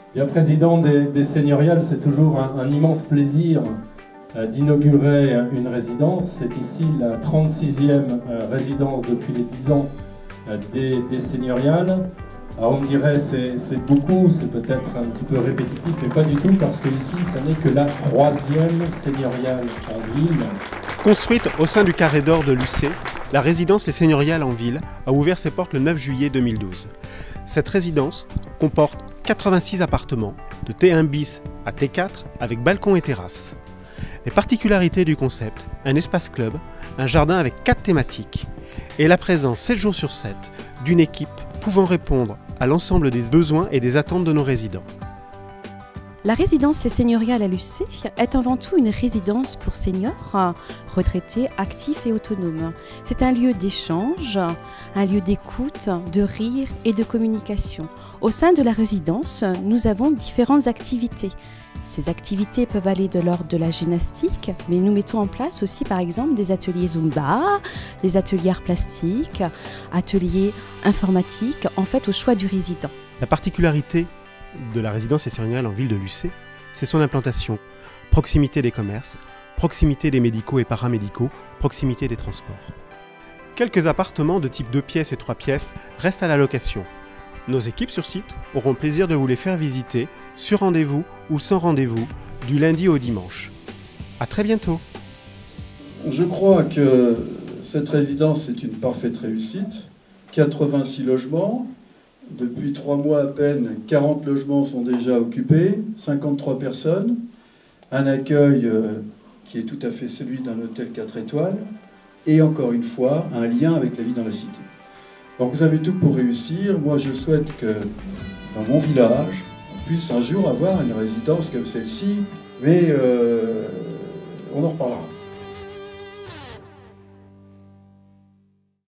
Bien, président des Seigneuriales, c'est toujours un immense plaisir d'inaugurer une résidence. C'est ici la 36e résidence depuis les 10 ans des Seigneuriales. Alors on me dirait c'est beaucoup, c'est peut-être un petit peu répétitif, mais pas du tout, parce que ici, ça n'est que la 3e seigneuriale en ville. Construite au sein du carré d'or de Lucé, la résidence Les Seigneuriales en ville a ouvert ses portes le 9 juillet 2012. Cette résidence comporte 86 appartements, de T1 bis à T4, avec balcon et terrasse. Les particularités du concept, un espace club, un jardin avec 4 thématiques, et la présence 7 jours sur 7 d'une équipe pouvant répondre à l'ensemble des besoins et des attentes de nos résidents. La résidence Les Seigneuriales à Lucé est avant tout une résidence pour seniors, retraités, actifs et autonomes. C'est un lieu d'échange, un lieu d'écoute, de rire et de communication. Au sein de la résidence, nous avons différentes activités. Ces activités peuvent aller de l'ordre de la gymnastique, mais nous mettons en place aussi par exemple des ateliers Zumba, des ateliers arts plastiques, ateliers informatiques, en fait au choix du résident. La particularité de la résidence Les Seigneuriales en ville de Lucé, c'est son implantation. Proximité des commerces, proximité des médicaux et paramédicaux, proximité des transports. Quelques appartements de type 2 pièces et 3 pièces restent à la location. Nos équipes sur site auront le plaisir de vous les faire visiter sur rendez-vous ou sans rendez-vous, du lundi au dimanche. À très bientôt. Je crois que cette résidence est une parfaite réussite. 86 logements. Depuis 3 mois à peine, 40 logements sont déjà occupés, 53 personnes, un accueil qui est tout à fait celui d'un hôtel 4 étoiles, et encore une fois, un lien avec la vie dans la cité. Donc vous avez tout pour réussir. Moi je souhaite que dans mon village, on puisse un jour avoir une résidence comme celle-ci, mais on en reparlera.